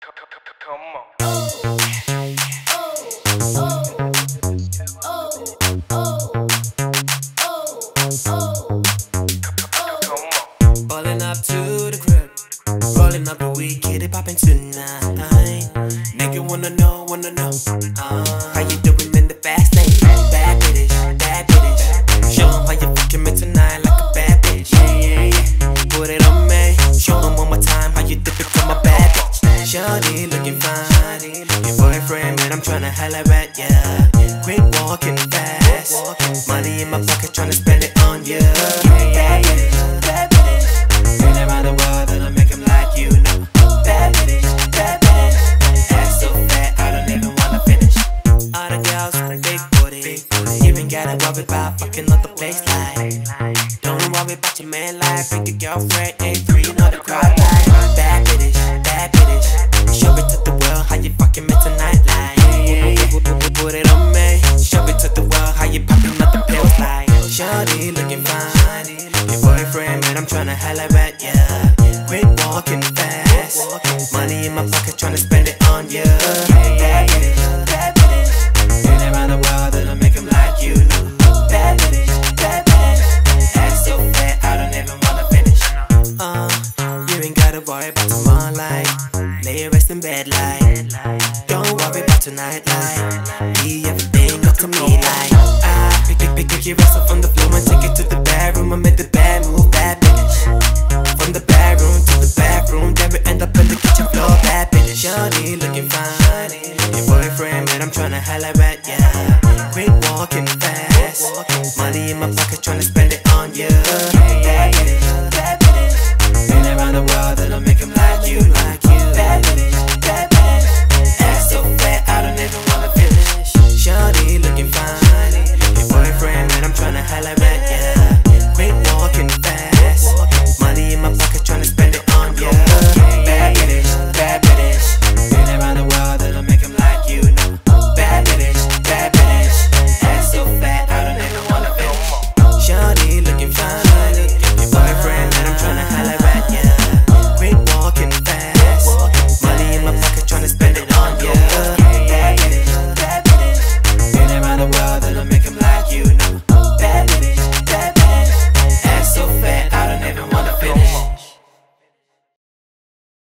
Come on. Rolling up to the crib, rolling up the weed, get it poppin' tonight. Nigga wanna know, how you doing in the fast lane? Bad bitch, show 'em how you fucking me tonight like a bad bitch. Yeah, put it on me, show 'em one more time how you dip it from a bad bitch. Shawty looking fine, your boyfriend, man, I'm tryna holla at ya. Quit walking fast, money in my pocket, tryna spend it on ya. Bad bitch, been around the world and I make 'em like you know. Bad bitch, ass so fat I don't even wanna finish. All the girls, big booty, even gotta worry about fucking up the place like. Don't worry about your man like, pick your girlfriend, A3, know the crowd like. Bad bitch, show it to the world how you fucking me tonight like. Put it on me, show it to the world how you popping up the pills like. Shawty looking fine, your boyfriend, man, I'm tryna holla at ya. Quit walking fast, money in my pocket, tryna spend it on ya. Bad bitch, been around the world and I make 'em like you know. Bad bitch, ass so fat I don't even wanna finish. You ain't gotta worry about tomorrow like. Lay your rest in bed like. Don't worry about tonight like. Be everything up to me like. Pick your ass up from the floor and take it to the bedroom. I made the bad move, bad bitch. From the bedroom to the bathroom, then we end up in the kitchen floor, bad bitch. Shawty looking fine, your boyfriend, man, I'm tryna holla at ya. Quit walking fast, money in my pocket, tryna